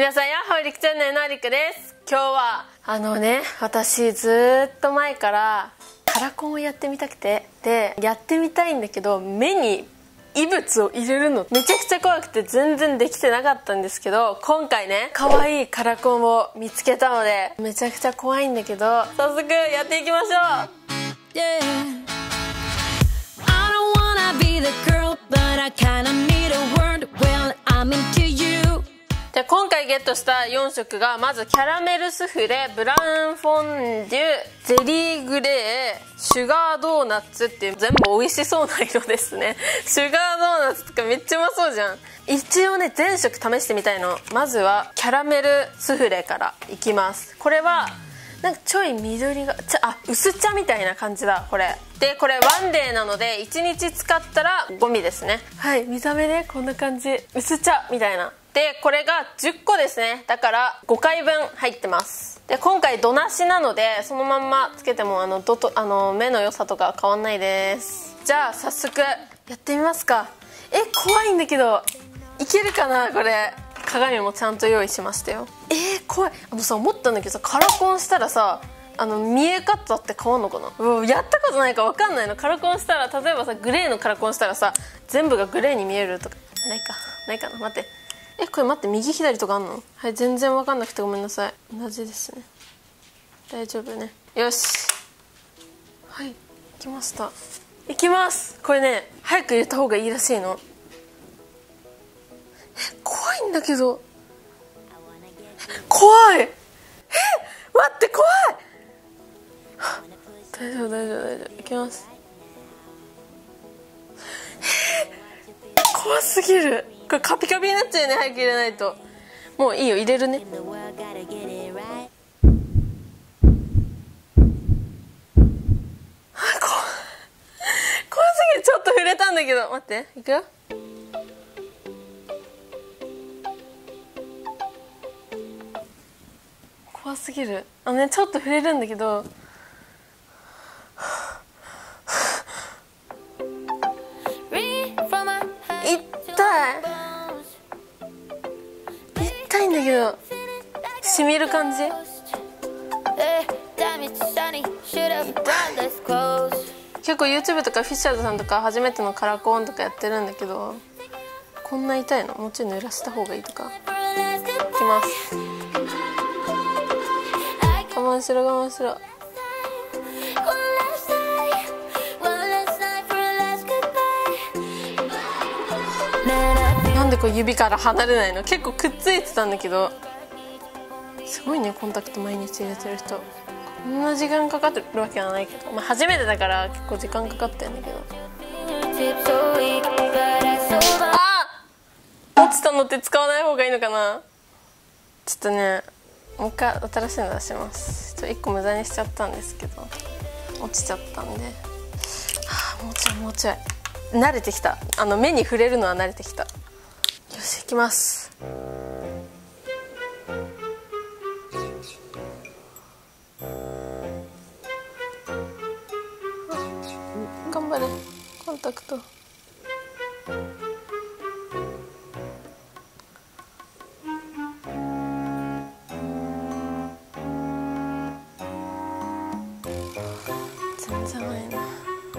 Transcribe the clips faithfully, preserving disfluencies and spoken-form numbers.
皆さん、やっほーりくチャンネルのりくです。今日はあのね、私ずーっと前からカラコンをやってみたくて、でやってみたいんだけど、目に異物を入れるのめちゃくちゃ怖くて全然できてなかったんですけど、今回ね、可愛いカラコンを見つけたのでめちゃくちゃ怖いんだけど、早速やっていきましょう。yeah. I don't wanna be the girl, but I kinda need a word. Well, I'm into you. で今回ゲットしたよん色が、まずキャラメルスフレ、ブラウンフォンデュ、ゼリーグレー、シュガードーナツっていう全部美味しそうな色ですね。シュガードーナツとかめっちゃうまそうじゃん。一応ね、全色試してみたいの。まずはキャラメルスフレからいきます。これはなんかちょい緑がちゃあ薄茶みたいな感じだこれで。これワンデーなのでいちにち使ったらゴミですね。はい、見た目ね、こんな感じ、薄茶みたいな。でこれがじゅっこですね。だからごかいぶん入ってます。で今回度なしなので、そのまんまつけてもあのどとあの目の良さとか変わんないです。じゃあ早速やってみますか。え怖いんだけど、いけるかなこれ。鏡もちゃんと用意しましたよ。えー、怖い。あのさ、思ったんだけどさ、カラコンしたらさ、あの見え方って変わんのかな。うん、やったことないか分かんないの。カラコンしたら、例えばさグレーのカラコンしたらさ、全部がグレーに見えるとかないかないかな。待って、えこれ待って、右左とかあんの。はい、全然分かんなくてごめんなさい。同じですね、大丈夫ね。よし、はい、行きました。行きます。これね、早く入れた方がいいらしいの。怖いんだけど、怖い。え待って怖い。大丈夫大丈夫大丈夫、いきます。え怖すぎる。これカピカピになっちゃうよね、早く入れないと。もういいよ、入れるね。あ、怖怖すぎる。ちょっと触れたんだけど、待って、いくよ。怖すぎる。あのね、ちょっと触れるんだけど、痛い痛いんだけど、しみる感じ。結構 YouTube とかフィッシャーズさんとか初めてのカラコンとかやってるんだけど、こんな痛いの。もうちょい濡らした方がいいとか。いきます。我慢しろ我慢しろ。なんでこう指から離れないの。結構くっついてたんだけど。すごいね、コンタクト毎日入れてる人。こんな時間かかってるわけはないけど、まあ、初めてだから結構時間かかってるんだけど。あ、落ちたのって使わない方がいいのかな。ちょっとね、もう一回新しいの出します。ちょっといっこ無駄にしちゃったんですけど、落ちちゃったんで、はあ、もうちょいもうちょい。慣れてきた。あの目に触れるのは慣れてきた。よし、いきます。頑張れ、コンタクト。全然ないな。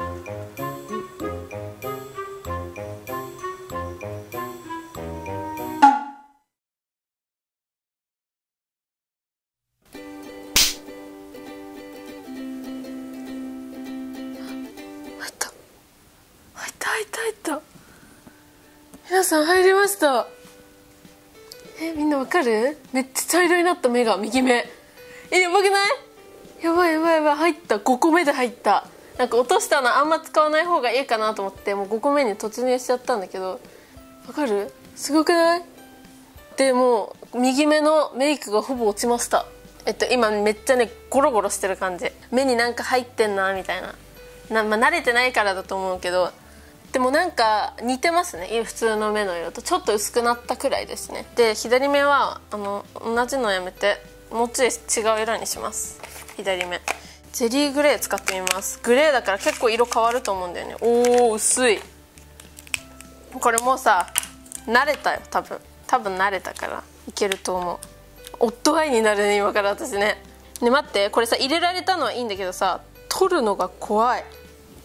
入った入った。皆さん入りました。えみんなわかる？めっちゃ茶色になった。目が右目。えやばくない？やばいやばいやばい。入った。ごこめで入った。なんか落としたのあんま使わない方がいいかなと思ってもうごこめに突入しちゃったんだけど、わかる？すごくない？でもう右目のメイクがほぼ落ちました。えっと今めっちゃねゴロゴロしてる感じ。目になんか入ってんなみたいな。な、まあ、慣れてないからだと思うけど、でもなんか似てますね、普通の目の色と。ちょっと薄くなったくらいですね。で左目はあの同じのやめてもうちょい違う色にします。左目ゼリーグレー使ってみます。グレーだから結構色変わると思うんだよね。おー薄い。これもうさ慣れたよ多分。 多分慣れたからいけると思う。オットアイになるね今から私ね。ね待って、これさ入れられたのはいいんだけどさ、取るのが怖い。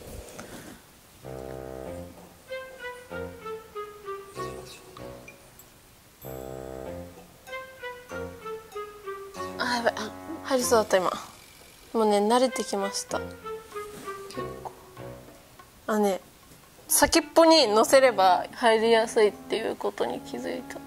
あやばい、入りそうだった今。もうね慣れてきました。結構あね、先っぽに乗せれば入りやすいっていうことに気づいた。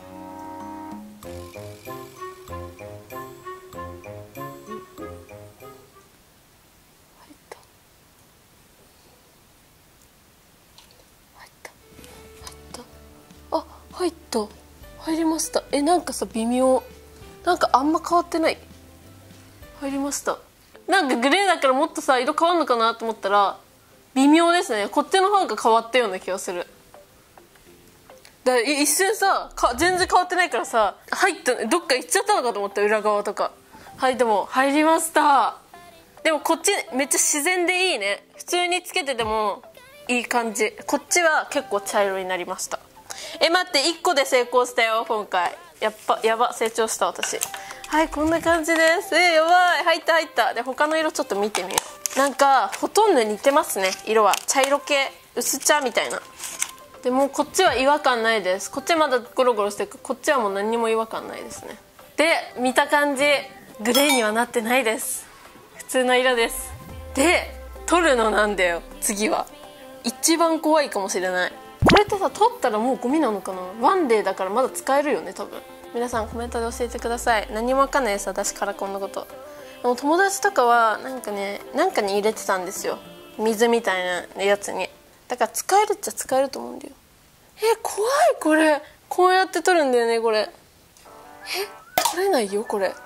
あ、入った。入りました。え、なんかさ微妙、なんかあんま変わってない。入りました。なんかグレーだからもっとさ色変わるのかなと思ったら微妙ですね。こっちの方が変わったような気がする。だから一瞬さか全然変わってないからさ、入ったどっか行っちゃったのかと思った、裏側とか。はい、でも入りました。でもこっちめっちゃ自然でいいね。普通につけててもいい感じ。こっちは結構茶色になりました。え待って、いっこで成功したよ今回。やっぱやば、成長した私。はい、こんな感じです。えやばい、入った入った。で他の色ちょっと見てみよう。なんかほとんど似てますね。色は茶色系、薄茶みたいな。でもこっちは違和感ないです。こっちまだゴロゴロしてるから、こっちはもう何にも違和感ないですね。で見た感じグレーにはなってないです。普通の色です。で取るのなんだよ次は。一番怖いかもしれない。これってさ取ったらもうゴミなのかな。ワンデーだからまだ使えるよね多分。皆さんコメントで教えてください。何もわかんないです私からこんなこと。でも友達とかはなんかね、なんかに入れてたんですよ、水みたいなやつに。だから使えるっちゃ使えると思うんだよ。え怖い、これこうやって取るんだよねこれ。え取れないよこれ。え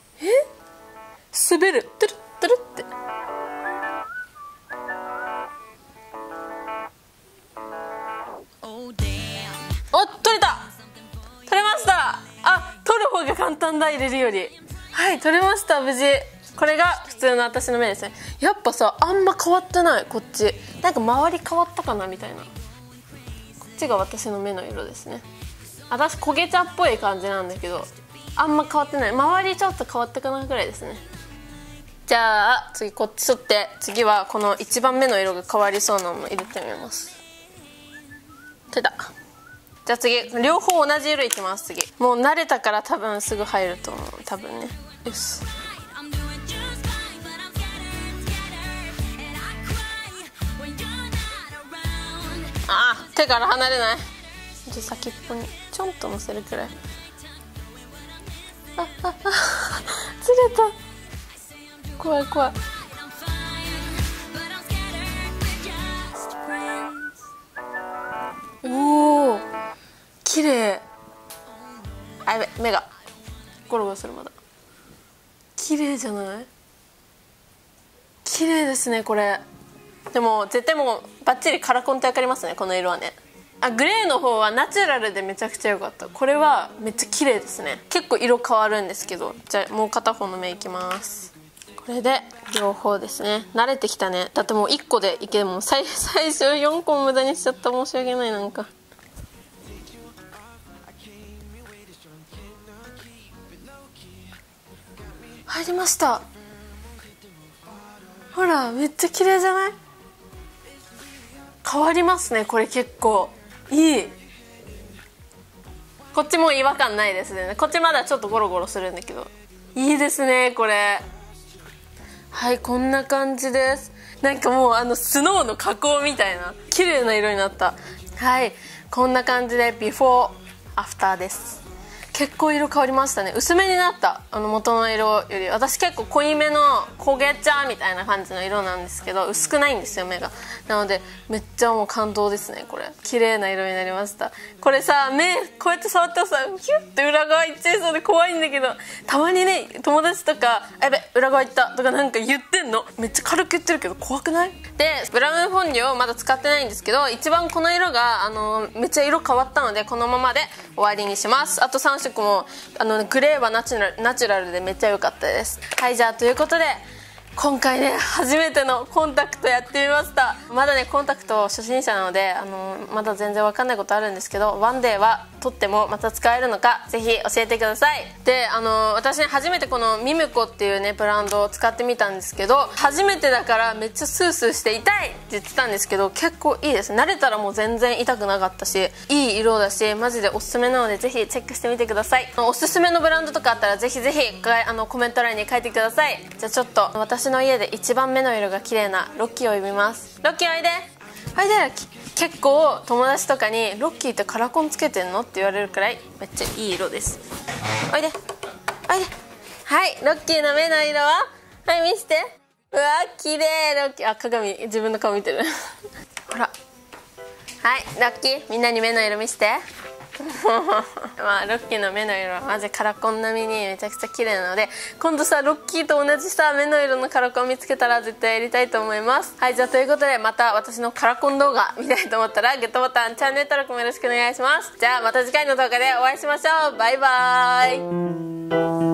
滑る、トゥルットゥルって。お取れた、取れました。あ、取る方が簡単だ入れるより。はい、取れました無事。これが普通の私の目ですね。やっぱさあんま変わってない。こっちなんか周り変わったかなみたいな。こっちが私の目の色ですね。私焦げ茶っぽい感じなんだけどあんま変わってない。周りちょっと変わったかなぐらいですね。じゃあ次こっち取って、次はこの一番目の色が変わりそうなのも入れてみます。取れた。じゃあ次両方同じ色いきます。次もう慣れたから多分すぐ入ると思う多分ね。よし。あー手から離れない。じゃ先っぽにちょんとのせるくらい。あああずれた。怖い怖い。おお綺麗。あやべ目がゴロゴロする。まだ綺麗じゃない？綺麗ですねこれ。でも絶対もうバッチリカラコンって分かりますねこの色はね。あグレーの方はナチュラルでめちゃくちゃ良かった。これはめっちゃ綺麗ですね。結構色変わるんですけど。じゃあもう片方の目いきます。これで両方ですね。慣れてきたね。だってもういっこでいけるもん。最最初よんこも無駄にしちゃった。申し訳ない。なんか入りました。ほらめっちゃ綺麗じゃない？変わりますねこれ。結構いい。こっちも違和感ないですね。こっちまだちょっとゴロゴロするんだけどいいですねこれ。はいこんな感じです。なんかもうあのスノーの加工みたいな綺麗な色になった。はいこんな感じでビフォーアフターです。結構色変わりましたね。薄めになった。あの元の色より。私結構濃いめの焦げ茶みたいな感じの色なんですけど薄くないんですよ目が。なのでめっちゃもう感動ですねこれ。綺麗な色になりました。これさ目こうやって触ったらさキュッて裏側いっちゃいそうで怖いんだけど、たまにね友達とか「やべ裏側いった」とかなんか言ってんの。めっちゃ軽く言ってるけど怖くない？でブラウンフォンデュをまだ使ってないんですけど、一番この色があのめっちゃ色変わったのでこのままで終わりにします。あとさんしょくもあのグレーはナチュラル、ナチュラルでめっちゃ良かったです。はいじゃあということで今回ね初めてのコンタクトやってみました。まだねコンタクト初心者なのであのまだ全然わかんないことあるんですけど、ワンデーは取ってもまた使えるのかぜひ教えてください。であの私ね初めてこのミムコっていうねブランドを使ってみたんですけど、初めてだからめっちゃスースーして痛いって言ってたんですけど、結構いいです。慣れたらもう全然痛くなかったし、いい色だしマジでおすすめなのでぜひチェックしてみてください。おすすめのブランドとかあったらぜひぜひあのコメント欄に書いてください。じゃあちょっと私の家で一番目の色が綺麗なロッキーを呼びます。ロッキーおいでおいで。ロッキー結構友達とかにロッキーってカラコンつけてんのって言われるくらいめっちゃいい色です。おいでおいで。はい、ロッキーの目の色ははい見して。うわ綺麗。ロッキーあ鏡自分の顔見てるほらはいロッキーみんなに目の色見してまあロッキーの目の色はマジカラコン並みにめちゃくちゃ綺麗なので、今度さロッキーと同じさ目の色のカラコン見つけたら絶対やりたいと思います。はい、じゃあということでまた私のカラコン動画見たいと思ったらグッドボタンチャンネル登録もよろしくお願いします。じゃあまた次回の動画でお会いしましょう。バイバーイ。